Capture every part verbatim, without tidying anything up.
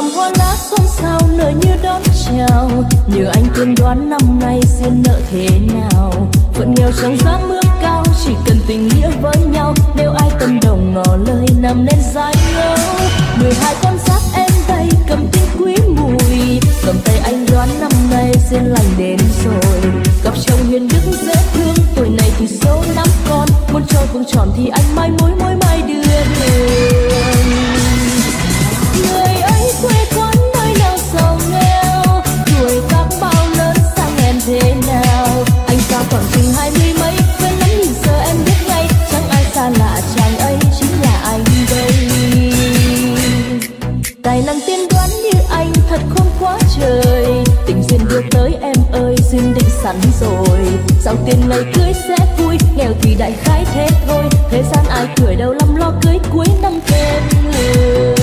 năm hoa lá xôn xao nở như đón chào, nhờ anh tiên đoán năm nay duyên nợ thế nào. Phận nghèo chẳng dám ước cao, chỉ cần tình nghĩa với nhau. Nếu ai tâm đồng ngỏ lời nằm nên dài lâu. Mười hai con giáp em đây cầm tinh quý mùi, cầm tay anh đoán năm nay duyên lành đến rồi. Gặp chồng hiền đức dễ thương, tuổi này thì số năm con. Muốn cho vương tròn thì anh mai mối mối mai đưa đường. Người ấy quê quán nơi nào giàu nghèo, tuổi tác bao lớn sang em thế nào. Anh xa khoảng chừng hai mươi mấy, quên lắm nhìn giờ em biết ngay. Chẳng ai xa lạ chàng ấy chính là anh đây. Tài năng tiên đoán như anh thật khôn quá trời, tình duyên đưa tới em ơi duyên định sẵn rồi. Sao tiền ngày cưới sẽ vui, nghèo thì đại khái thế thôi. Thế gian ai cười đâu lắm lo cưới cuối năm thêm người.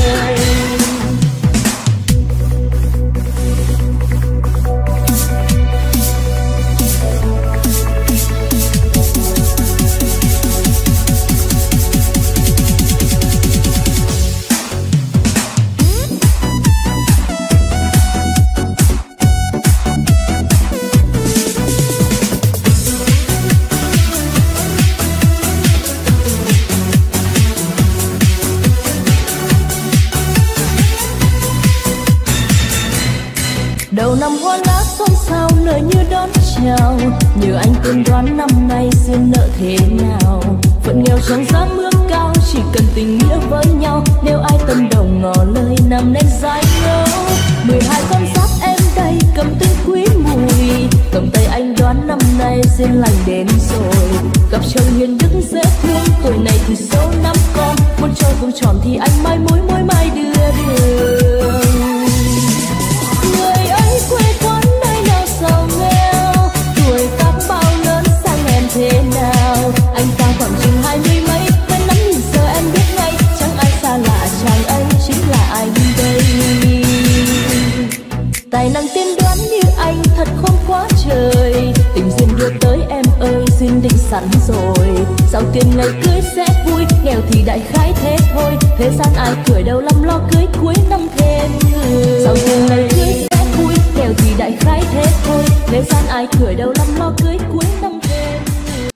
Đầu năm hoa lá xôn xao nở như đón chào, nhờ anh tiên đoán năm nay duyên nợ thế nào. Phận nghèo chẳng dám ước cao, chỉ cần tình nghĩa với nhau. Nếu ai tâm đồng ngỏ lời nằm nên dài lâu. Mười hai con giáp em đây cầm tinh quý mùi, cầm tay anh đoán năm nay duyên lành đến rồi. Gặp chồng hiền đức dễ thương, tuổi này thì số năm con. Muốn cho vương tròn thì anh mai mối mối mai đưa đường. Người ấy quê quán nơi nào giàu nghèo, tuổi tác bao lớn sang em thế nào. Anh ta khoảng chừng hai mươi mấy, quen lắm nhìn giờ em biết ngay. Chẳng ai xa lạ chàng ấy chính là anh đây. Tài năng tiên đoán như anh thật khôn quá trời, tình duyên đưa tới em ơi duyên định sẵn rồi. Sao tiền ngày cưới sẽ vui, nghèo thì đại khái thế thôi. Thế gian ai cười đâu lắm lo cưới cuối năm thêm người. Sao tiền ngày cưới sẽ vui, nghèo thì đại khái thế thôi. Thế gian ai cười đâu lắm lo cưới cuối năm thêm người.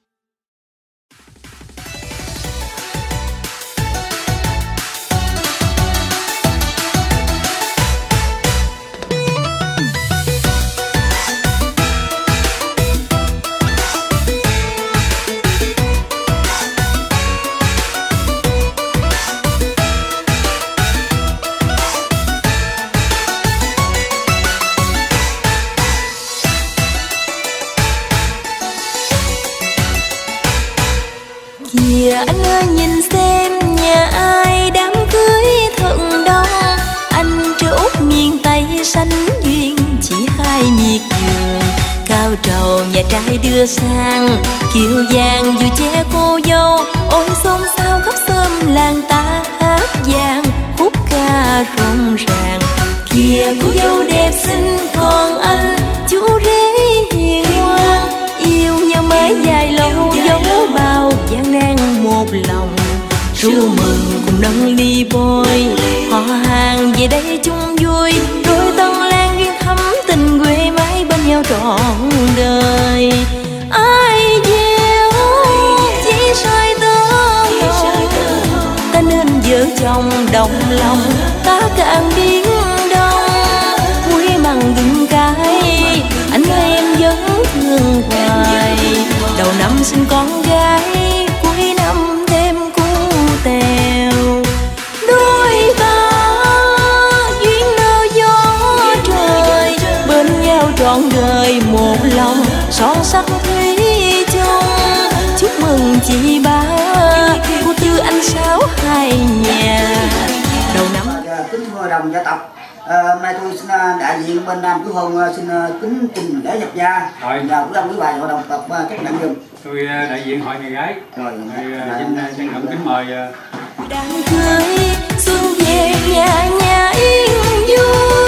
Kìa anh ơi nhìn xem nhà ai đám cưới thật đông. Anh trút miền Tây xanh duyên chỉ hai miệt vườn. Cao trầu nhà trai đưa sang, kiều vàng vừa che cô dâu. Ôi xôn xao khắp xóm làng ta hát vang khúc ca rộn ràng. Kìa cô dâu đẹp xinh còn anh chú rể hiền ngoan. Yêu nhau mới dài lâu dấu bao gian nan một lòng. Ru mừng cùng nâng ly bôi, họ hàng về đây chung vui. Đôi tân lan duyên thắm tình quê mãi bên nhau trọn đời. Ai gieo chỉ soi tơ hồng, ta nên vợ chồng đồng lòng. Ta càng biến đông muối mặn gừng cay, anh ơi em vẫn thương hoài. Đầu năm sinh con gái, cuối năm thêm cu tèo. Đôi ta duyên nơ gió trời, bên nhau trọn đời một lòng. Son sắc thủy chung chúc mừng chị ba, cô Tư anh Sáu hai nhà. Đầu năm kính thưa đồng gia tộc, À, hôm nay tôi xin đại diện bên Nam Cứu Hôn xin kính trình lễ nhập gia và cũng là quý bà hội đồng tộc các bạn dùng. Tôi đại diện hội người gái rồi xin trân trọng kính mời. Đám cưới xuân về nhà nhà yên vui.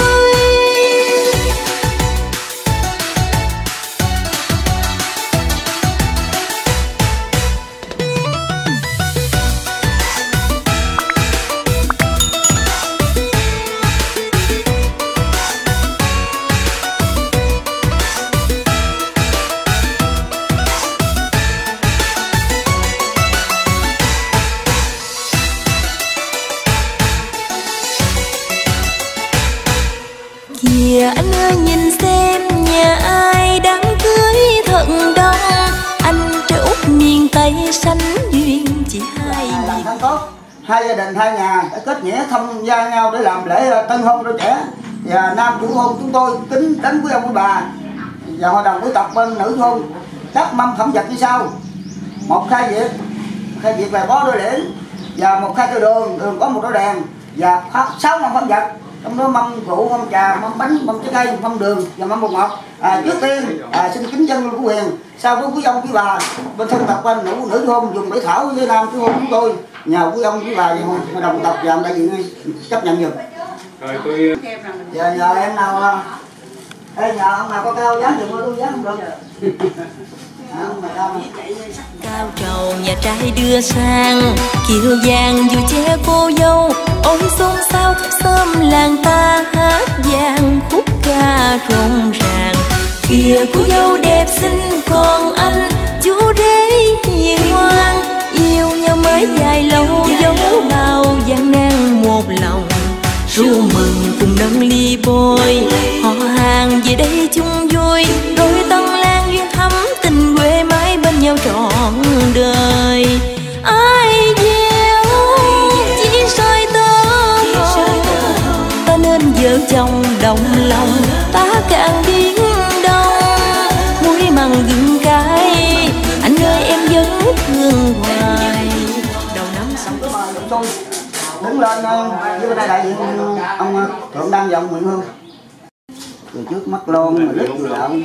Kìa anh ơi nhìn xem nhà ai đám cưới thật đông, anh trai út miền Tây sánh duyên chỉ hai làm tháng tốt, hai gia đình hai nhà đã kết nghĩa thông gia nhau để làm lễ tân hôn đôi trẻ. Và nam chủ hôn chúng tôi kính đến quý ông quý bà và hội đồng quý tộc bên nữ hôn các mâm phẩm vật như sau: một khai diệt, khai diệt về bó đôi liễn, và một khai tư đường, đường có một đôi đèn, và sáu mâm phẩm vật, trong đó mâm rượu, mâm trà, mâm bánh, mâm trái cây, mâm đường và mâm bột ngọt. À, trước tiên à, xin kính dân của huyền, sau đó quý ông quý bà bên thân tộc bên nữ nữ hôn dùng bể thảo với nam chủ hôn chúng tôi nhờ quý ông quý bà hội đồng tộc và đại diện chấp nhận giùm. Rồi tôi Giờ nhờ em nào, ê nhờ ông nào có cao dán giùm tôi dán không được. À, ông nào cao cao trầu nhà trai đưa sang, kiều vàng dù che cô dâu, ôi xôn xao khắp xóm làng ta hát vang khúc ca rộn ràng. Kìa cô dâu đẹp xinh còn anh chú rể hiền ngoan, yêu nhau mới dài lâu dấu bao gian nan một lòng. Ru mừng cùng nâng ly bôi, họ hàng về đây chung vui, đôi tân lang duyên thắm tình quê mãi bên nhau trọn đời. Ai gieo chỉ soi tơ hồng, ta nên vợ chồng đồng lòng, ta càng biến đông. Muối măng gừng cay, anh ơi em vẫn thương hoài. Đầu năm xong cứ mời tôi đứng lên với bên đây đại diện ông Thượng Đăng và ông Nguyễn Hương. Từ trước mắt lon rồi lít rồi lợn.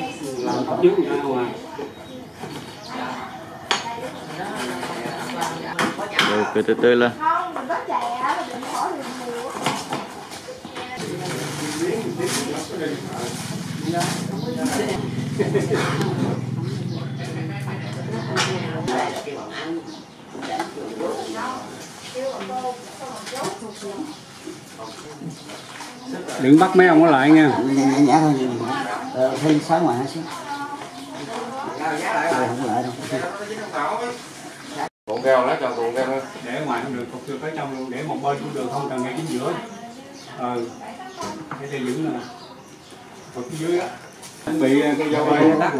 Rồi từ từ từ lên. đừng bắt mấy ông ở lại nha. Nhẹ nhẹ thôi, ờ, thêm sáu ngoài hai xíu. Rồi không lại đâu. Cuộn keo lá cho cuộn keo thôi. Để ngoài không được, cục chưa tới trong luôn, để một bên cũng được, không cần ngay chính giữa. Ờ, để cho giữ nè. Cục dưới á. Chuẩn bị cái dao bay tắt.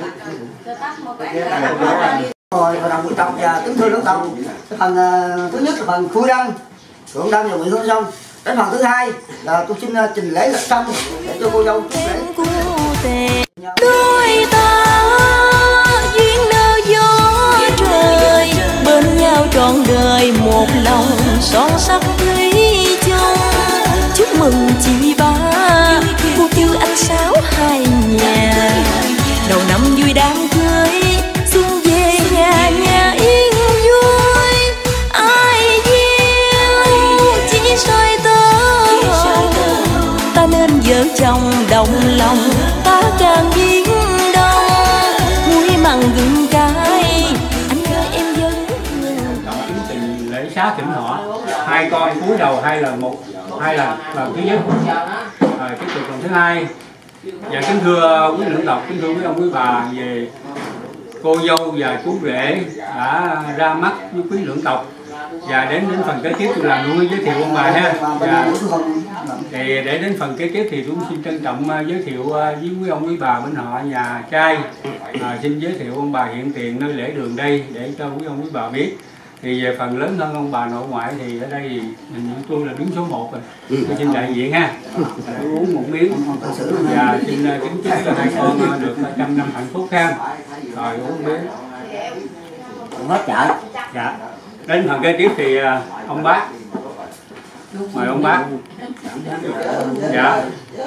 Rồi hội đồng quý tộc và kính thưa lãnh tộc, cái phần uh, thứ nhất là phần khui đăng, Thượng Đăng và Nguyễn Hương xong. Đến phần thứ hai là tôi xin uh, trình lễ lập xong để cho cô dâu lễ. Đôi ta duyên nơ gió trời, bên nhau trọn đời một lòng son sắc thủy chung. Chúc mừng chị ba, cô Tư anh Sáu hai nhà, đầu năm vui đám cưới, xuân về nhà nhà yên vui. Ai gieo chỉ soi tơ hồng, ta nên vợ chồng đồng lòng, ta càng biến đông. Muối măng gừng cay, anh ơi em vẫn thương. Kính trình lễ xá thỉnh họ, hai con cúi đầu hai lần, một hai lần lần thứ nhất, rồi tiếp tục lần thứ hai. Và kính thưa quý lãnh tộc, kính thưa quý ông quý bà, về cô dâu và chú rể đã ra mắt với quý lãnh tộc, và đến đến phần kế tiếp tôi làm luôn giới thiệu ông bà ha. Và thì để đến phần kế tiếp thì tôi xin trân trọng giới thiệu với quý ông quý bà bên họ nhà trai. À, xin giới thiệu ông bà hiện tiền nơi lễ đường đây để cho quý ông quý bà biết. Thì về phần lớn hơn ông bà nội ngoại thì ở đây mình tôi là đứng số một rồi. Tôi xin đại diện ha. Để uống một miếng và xin kính chúc cho hai con được trăm năm hạnh phúc ha. Rồi uống miếng. Hết chợ. Dạ. Đến phần kế tiếp thì ông bác. Mời ông bác. Dạ.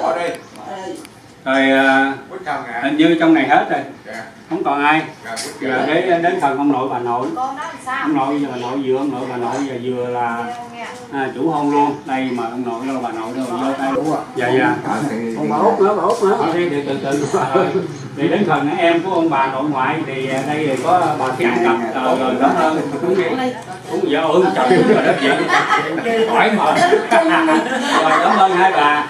Rồi hình như trong này hết rồi. Không còn ai. Giờ đến đến phần ông nội bà nội. Ông nội và bà nội vừa ông nội bà nội và vừa là à, chủ hôn luôn. Đây mà ông nội đâu bà nội đâu vô tay. Dạ dạ. Ông bà Út nữa, bà Út nữa. Thì từ từ từ. Thì đến phần em của ông bà nội ngoại thì đây thì có bà Kim Cập rồi đó hơn. Cũng vậy. Cũng vợ ơi trời rồi đó vậy. Hỏi mà. Rồi cảm ơn hai bà.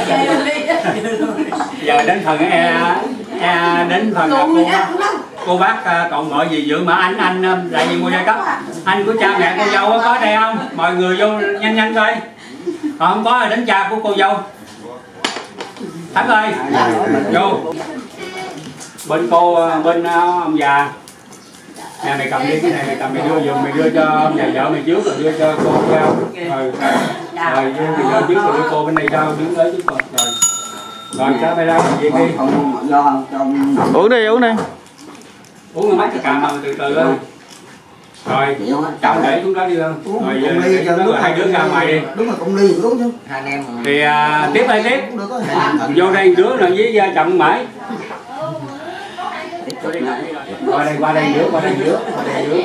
Giờ đến phần e, e đến phần cô cô bác cậu mọi gì dự mà anh anh đại diện ngôi giai cấp, anh của cha mẹ cô dâu có đây không? Mọi người vô nhanh nhanh coi. Còn không có thì đến cha của cô dâu. Thắng ơi, vô. Bên cô, bên ông già. Nè mày cầm đi, cái này mày cầm mày đưa giùm, mày đưa cho ông già vợ mày trước rồi đưa cho cô giao. Rồi, rồi đưa mày đưa trước rồi đưa cô bên đây giao, đứng tới trước rồi. Rồi, rồi cho mày ra việc đi. Uống đi, uống đi. Uống rồi mấy cái cà mà từ từ lên. Rồi, chồng để xuống đó đi lên. Rồi, rồi hai đứa ra ngoài đi. Đúng rồi, cùng ly đúng chứ. Hai anh em. Thì à, tiếp đây tiếp. Vô đây đứa rồi với chồng mãi. Qua đây, qua đây nữa, qua đây nữa, qua đây nữa.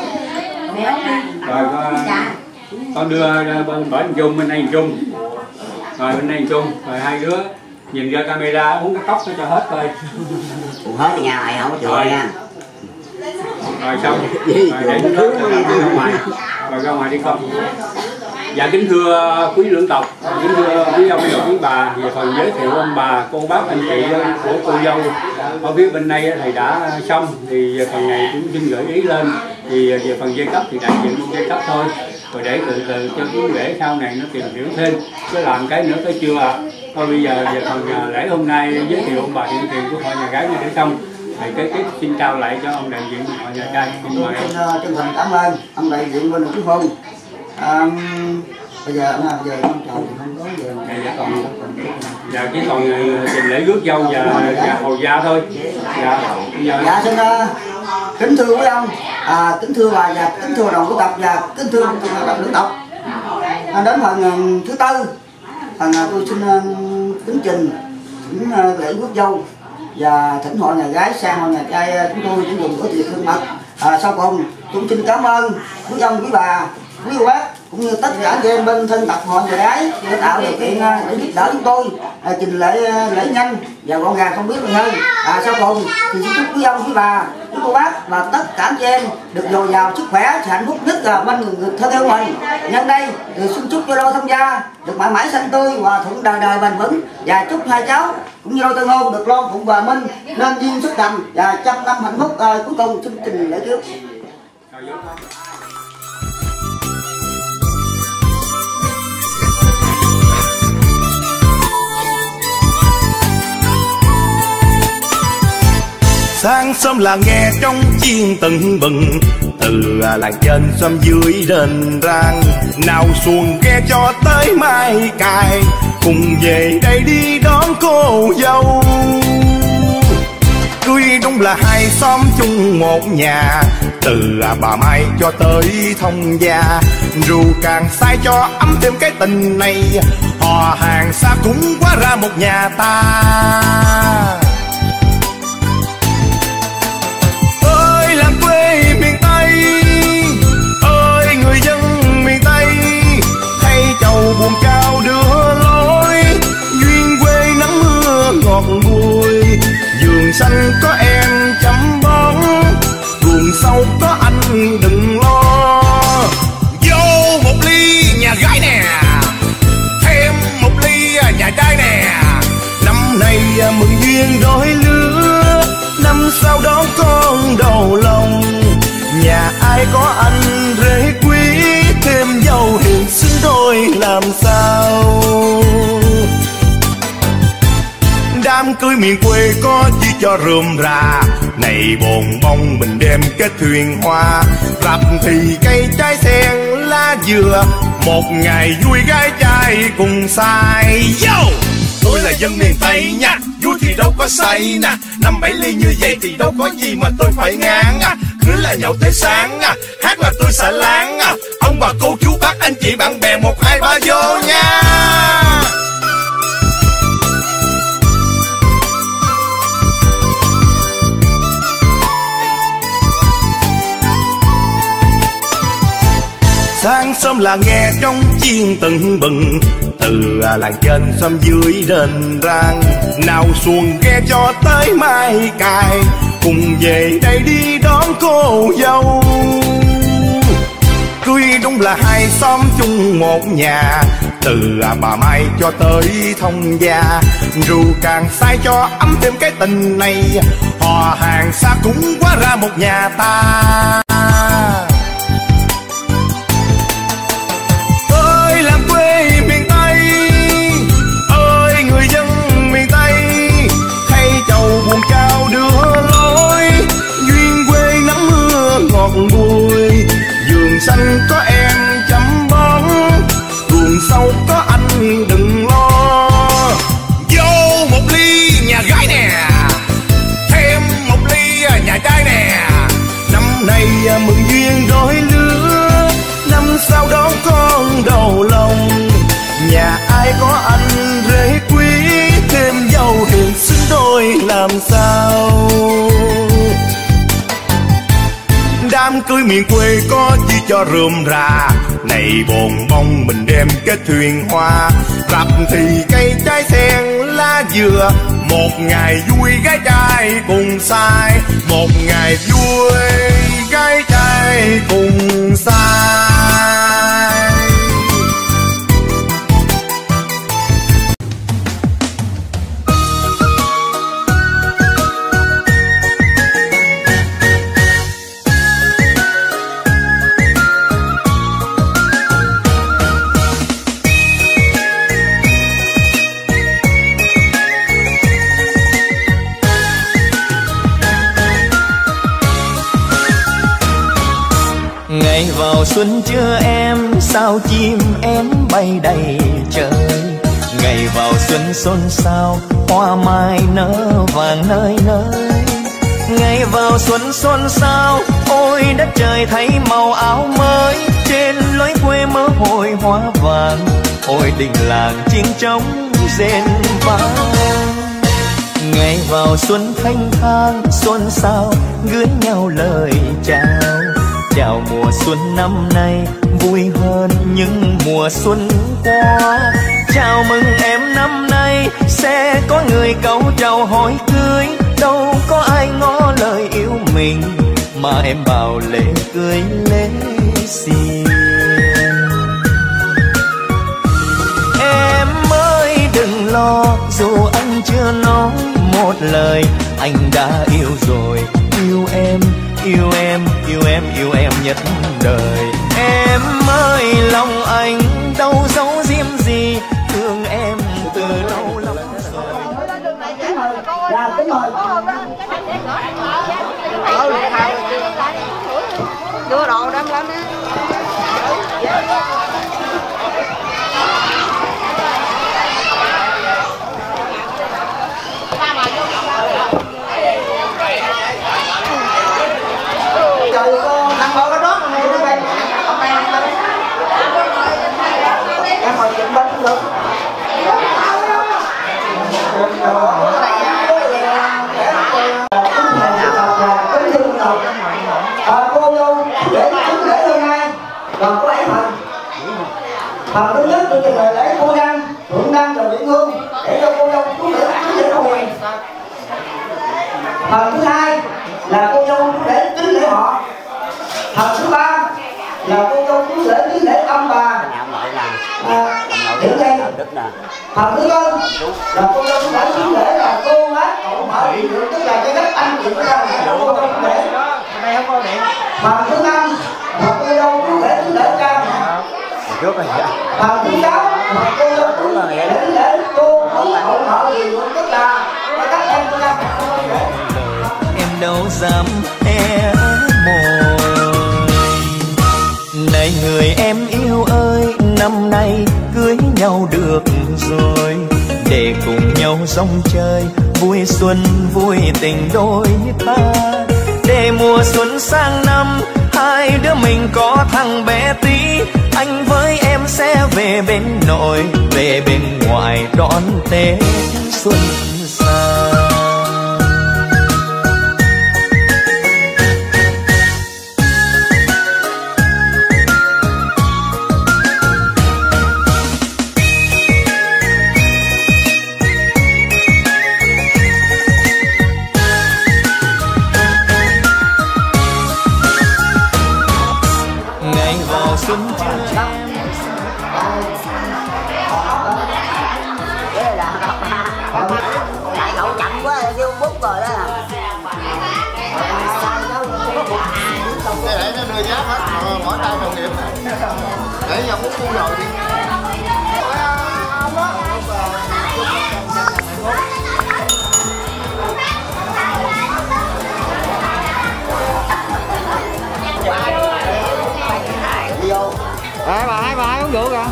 Rồi con, con đưa bên bển Trung, bên đây Trung. Rồi bên đây Trung, rồi hai đứa nhìn ra camera uống cái cốc nó cho hết coi. Uống hết nhà này không có chừa nha. Rồi xong, rồi để nó rớt rồi ra ngoài, rồi ra ngoài đi con. Dạ kính thưa quý lưỡng tộc, kính thưa quý ông và quý bà, về phần giới thiệu ông bà, cô bác, anh chị của cô dâu ở phía bên đây thầy đã xong, thì về phần này cũng xin gửi ý lên. Thì về phần dây cấp thì đại diện dây cấp thôi, rồi để từ từ cho quý lễ sau này nó tìm hiểu thêm, chứ làm cái nữa tới chưa ạ. Thôi bây giờ về phần lễ hôm nay giới thiệu ông bà hiện tiền của họ nhà gái như để xong. Thì cái cái xin trao lại cho ông đại diện họ nhà trai. Xin mời ông. Xin chân thành cảm ơn ông đại diện bên Đức Hôn. À, bây giờ bây giờ con chào thì không có giờ dạ, dạ còn dạ chỉ còn trình lễ rước dâu và và hầu gia thôi. Dạ giờ dạ xin uh, kính thưa quý ông, à, kính thưa bà và kính thưa đồng của tộc và kính thưa đồng lưỡng tộc. À, đến phần uh, thứ tư, phần uh, tôi xin uh, kính trình kính uh, lễ rước dâu và thỉnh họ nhà gái sang họ nhà trai. Chúng tôi chỉ dùng có tiệc hương mật. À, sau cùng cũng xin cảm ơn quý ông quý bà quý cô bác cũng như tất cả anh em bên thân tộc họ nhà gái để tạo điều kiện để giúp đỡ chúng tôi à, trình lễ lễ nhanh và gọn gàng không biết gì hơn. À, sau cùng thì xin chúc quý ông quý bà quý cô bác và tất cả anh em được dồi dào sức khỏe và hạnh phúc nhất là bên người thân yêu mình. Nhân đây thì xin chúc cho đôi thông gia được mãi mãi xanh tươi và thuận đời đời bền vững, và chúc hai cháu cũng như đôi tân hôn được lon phụng và minh nên duyên xuất đầm và trăm năm hạnh phúc. À, cuối cùng xin trình lễ trước. Sáng sớm là nghe trong chiên tưng bừng, từ làng trên xóm dưới đền rang, nào xuồng ghe cho tới mai cài, cùng về đây đi đón cô dâu. Cưới đúng là hai xóm chung một nhà, từ bà Mai cho tới thông gia, rượu càng say cho ấm thêm cái tình này, họ hàng xa cũng quá ra một nhà ta. Miền Tây ơi, người dân miền Tây thay chầu buồn cao đưa lối, duyên quê nắng mưa ngọt bùi, vườn xanh có em chăm bón, ruộng sâu có anh đừng lo. Vô một ly nhà gái nè, thêm một ly nhà trai nè, năm nay mừng duyên đôi lứa, năm sau đó con đầu lòng. Nhà ai có anh rể quý, thêm dâu hiền xứng đôi làm sao. Đám cưới miền quê có chi cho rườm rà, này bồn bông mình đem kết thuyền hoa, rạp thì cây trái sen lá dừa, một ngày vui gái trai cùng say. Yo! Tôi là dân miền Tây nha, vui thì đâu có say nè, năm bảy ly như vậy thì đâu có gì mà tôi phải ngán à. Cưới là nhậu tới sáng à, hát là tôi xả láng à, ông bà cô chú bác anh chị bạn bè một hai ba vô nha. Sáng sớm là nghe trong chiên tưng bừng, từ làng trên xóm dưới đền rang, nào xuồng ghe cho tới mai cài, cùng về đây đi đón cô dâu. Cưới đúng là hai xóm chung một nhà, từ bà Mai cho tới thông gia, rượu càng say cho ấm thêm cái tình này, họ hàng xa cũng quá ra một nhà ta. Ơi làm quê miền Tây ơi, người dân miền Tây cưới miền quê có chi cho rườm rà. Này bồn bông mình đem cái thuyền hoa, rập thì cây trái sen lá dừa. Một ngày vui gái trai cùng say, một ngày vui gái trai cùng say. Ngày vào xuân chưa em, sao chim én bay đầy trời. Ngày vào xuân xôn xao, hoa mai nở vàng nơi nơi. Ngày vào xuân xôn xao, ôi đất trời thấy màu áo mới. Trên lối quê mơ hội hoa vàng, ôi tình làng chiêng trống rền vang. Ngày vào xuân thanh thang, xuân sao gửi nhau lời chào. Chào mùa xuân năm nay vui hơn những mùa xuân qua. Chào mừng em năm nay sẽ có người cậu chào hỏi cưới. Đâu có ai ngỏ lời yêu mình mà em bảo lễ cưới lễ xiên. Em ơi đừng lo, dù anh chưa nói một lời, anh đã yêu rồi. Yêu em, yêu em, yêu em, yêu em nhất đời. Em ơi lòng anh đâu giấu giếm gì, thương em từ lâu lắm rồi. Là tính rồi. Đưa đồ đem lên đi. Trời con thằng bò cái rốt này nó bay. Em ngồi chụp bên cũng được. Cô dâu để chứng lễ hôm nay còn có bảy phần. Phần thứ nhất tôi trình bày lễ cô đăng, thượng đăng rồi điện hương để cho cô dâu chú lễ chứng lễ hôn quyền. Phần thứ hai là cô dâu chú lễ chứng lễ họ. Phần thứ ba là cô dâu chú lễ chứng lễ ông bà. À, hiện đây. Phần thứ tư là cô dâu chú lễ chứng lễ là cô bác cậu mở điện, tức là cái đất anh chị ra là cô dâu chú lễ. Phần thứ năm là cô dâu chú lễ chứng lễ cha mẹ. Phần thứ sáu là cô dâu chú lễ chứng lễ cô hậu mở điện, tức là các em cô ra mẹ cô lễ. Em đâu dám e mồi. Này người em yêu ơi, năm nay cưới nhau được rồi, để cùng nhau rong chơi vui xuân vui tình đôi ta. Để mùa xuân sang năm hai đứa mình có thằng bé tí, anh với em sẽ về bên nội, về bên ngoài đón Tết xuân sang. Xuân chưa em tại cậu chậm quá kêu bút rồi đó. Để nó đưa giáp hết mỗi tay đồng nghiệp để nhau bút buông rồi đi. Hai bà, hai bà, hai uống rượu kìa.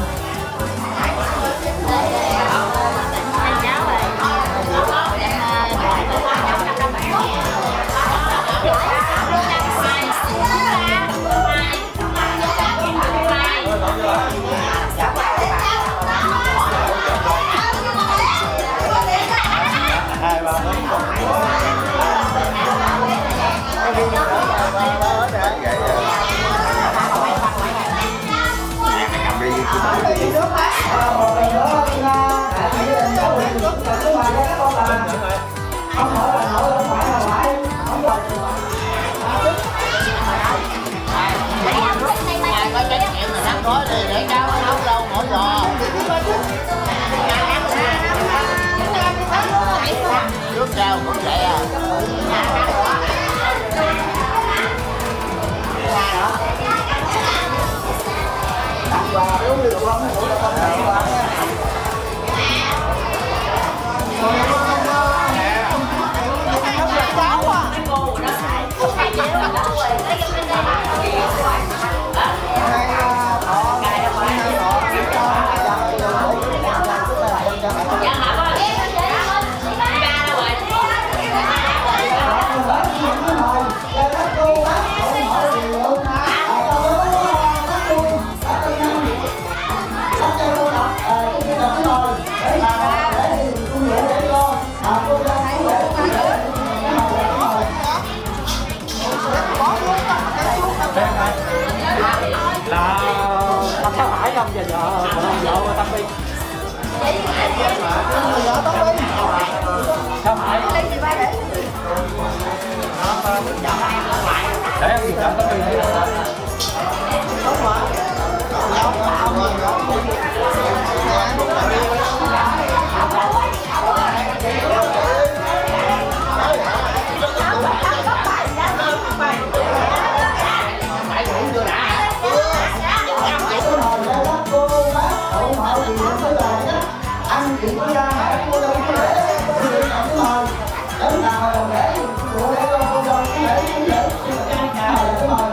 ông và vợ vợ vợ Tâm Bi. Vợ Tâm Bi. Không phải. Để em gì Tâm Bi thấy đâu. Đúng rồi. Anh chỉ có ra mẹ cô đâu có để đúng rồi đến nào để cô để cô đâu có để cũng để đúng rồi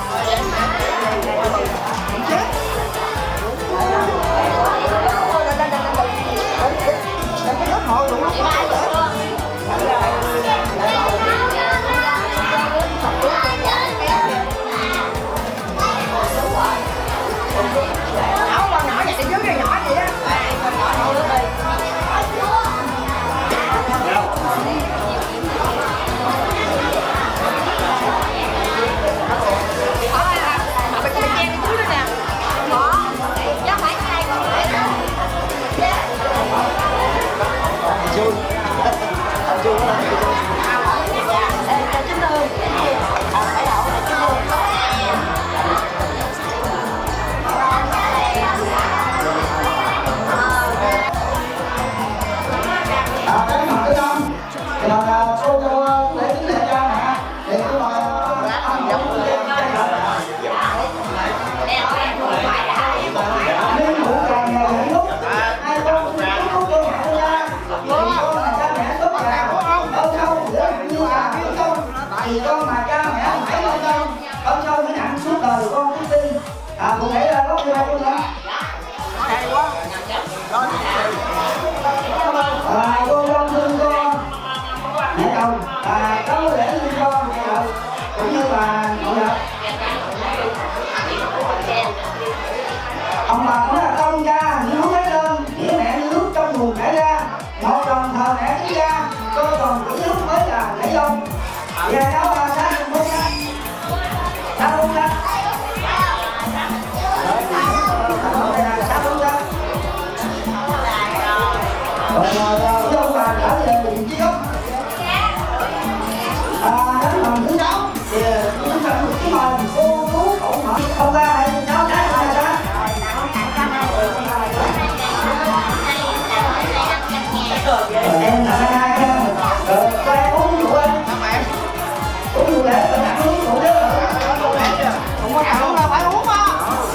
áo con nhỏ vậy dưới cái nhỏ vậy á. Vì con mà cha mẹ không phải con đâu, con châu mới nặng suốt đời con cứ tin. À, cụ thể là có chưa con nữa. Hay quá. À, cô con thương con. Mẹ chồng, à, có lễ thương con, mẹ vợ, cũng như là nội vợ. Ông bà nói là con cha, những muốn thấy đơn, nghĩa mẹ như nước trong nguồn chảy ra. Một đồng thờ mẹ chính ra, cô còn chỉ lúc mới là lễ dông. Giờ cháu là sao không muốn ra? Sao không ra? Sao không ra? Rồi rồi rồi bà trở về điện chi gốc. À, đến lần thứ sáu thì chúng ta được cái mời cô chú cậu hỏi không ra hay cháu trái không ra ra. Em là hai hai ha. Rồi qua uống rượu anh. Uống rượu để tôi đặt uống rượu đó. Không có uống là phải uống mà.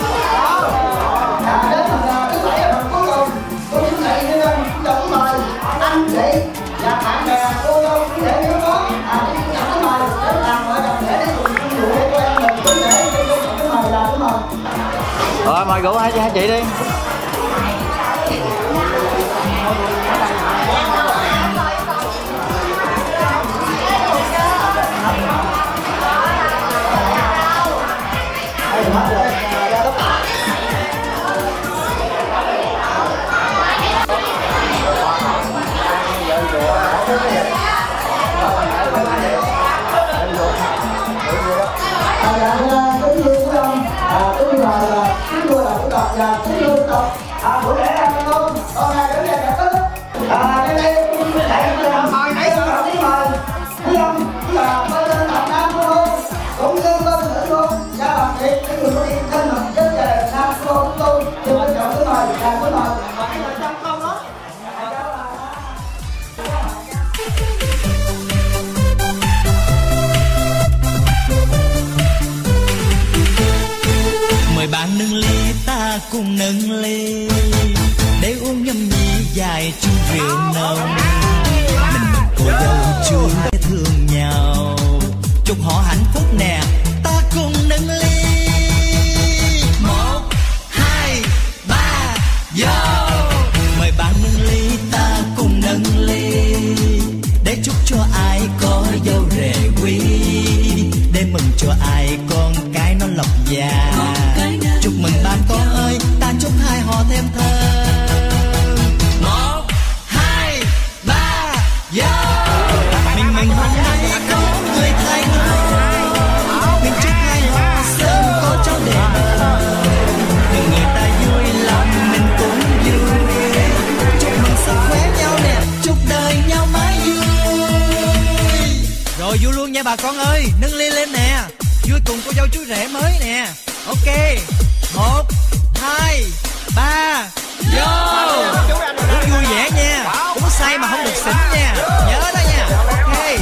À, đến là thứ bảy là cuối cùng. Cô chú này như là chồng mời anh chị và bạn bè cô dâu để nếu có à chồng mời để làm vợ chồng để cùng uống rượu để cô em mình cứ để cô chồng mời là đúng rồi. Rồi mời rượu hai chị hai chị đi. À, bữa lễ là con, con là đến đây là tốt. À, đây đây, đây là mời nãy giờ là đi mời. Thấy không? Bây giờ bên lên Việt Nam của cô, cũng như bên nữ cô, gia làm việc, cái người có đi thân hợp với gia đình Nam của cô, tôi, thì bây giờ cứ mời, là cứ mời. Mời bạn nâng ly ta cùng nâng ly để uống nhâm nhi dài chung rượu nồng. Mình mừng cô dâu chưa thương nhau, chúc họ hạnh phúc nè, ta cùng nâng ly. Một hai ba vô. Mời bạn nâng ly ta cùng nâng ly để chúc cho ai có dâu rể quý, để mừng cho ai con cái nó lộc già. Chúc mừng ba con ơi, ta chúc hai họ thêm thơm. Một hai ba vô. Mình mừng hôm nay có người thay ngôi, mình chúc hai họ sớm có cháu đẹp. Đừng người ta vui nha bà con ơi. Nâng ly lên nè, vui cùng cô dâu chú rể mới nè. Ok, một, hai, ba, vô. Uống vui vẻ nha, uống say mà không được xỉn nha, nhớ đó nha. Ok.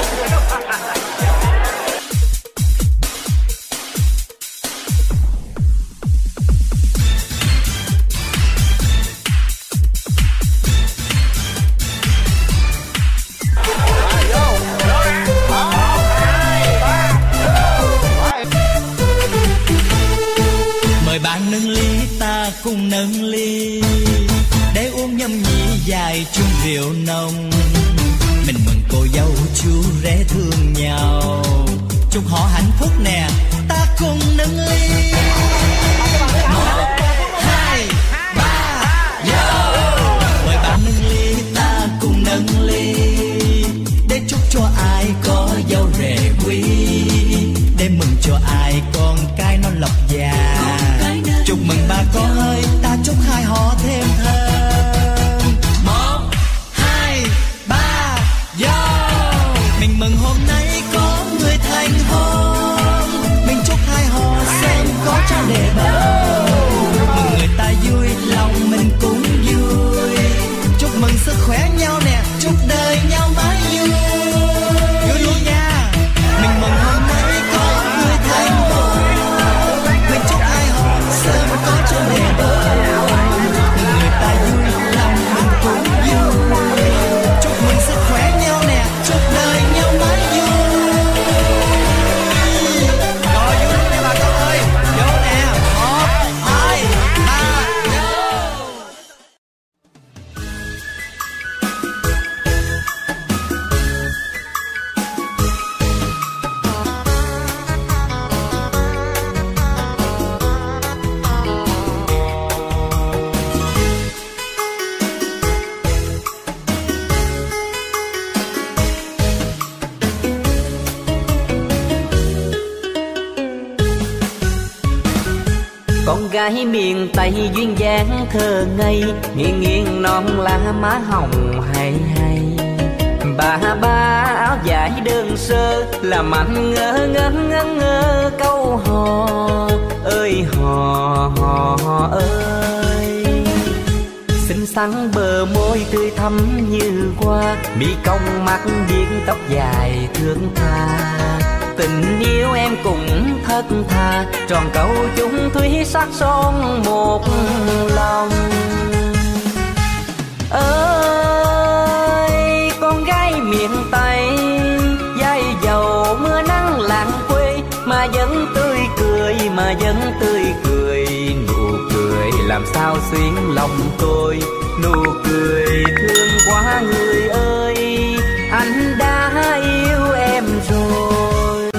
Mời bạn nâng ly, ta cùng nâng ly, để uống nhâm nhi dài chung rượu nồng. Mình mừng cô dâu chú rể thương nhau, chúc họ hạnh phúc nè, ta cùng nâng ly. Một, hai, ba, vô. Mời bạn nâng ly, ta cùng nâng ly, để chúc cho ai có dâu rể quý, để mừng cho ai con cái nó lộc già. Chúc mừng bà con ơi, ta chúc hai họ thêm thơm. Một, hai, ba, vô. Mình mừng hôm nay có người thành hôn, mình chúc hai họ sớm có cho đề bầu. Mừng người ta vui, lòng mình cũng vui. Chúc mừng sức khỏe nhau nè, chúc đời nhau mãi vui. Vui luôn nha. Mình mừng hôm nay có người thành hôn, mình chúc hai họ sớm có cho đề bầu. Mừng người ta vui, lòng mình cũng vui. Chúc mừng sức khỏe nhau nè, chúc đời nhau mãi vui. Rồi vui luôn nè bà con ơi, vô nè. Một, hai, ba, vô. Con gái miền Tây duyên dáng thơ ngây, nghiêng nghiêng non lá má hồng hay hay. Bà ba áo dài đơn sơ, làm anh ngỡ ngỡ ngỡ ngỡ câu hò ơi hò hò ơi. Xinh xắn bờ môi tươi thắm như hoa, mi cong mắt biên tóc dài thương tha. Tình yêu em cũng thất tha, tròn câu chung thủy sắc son một lòng. Ơi con gái miền Tây, dai dầu mưa nắng làng quê, mà vẫn tươi cười, mà vẫn tươi cười. Nụ cười làm sao xuyên lòng tôi, nụ cười thương quá người ơi, anh đã yêu em rồi.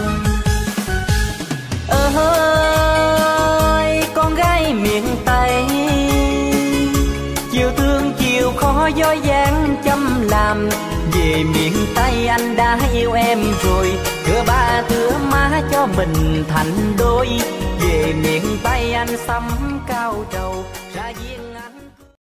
Ơi con gái miền Tây, chiều thương chiều khó gió giang chăm làm. Về miền Tây anh đã yêu em rồi, thưa ba thưa má cho mình thành đôi. Về miền Tây anh sắm cao trầu, ra riêng anh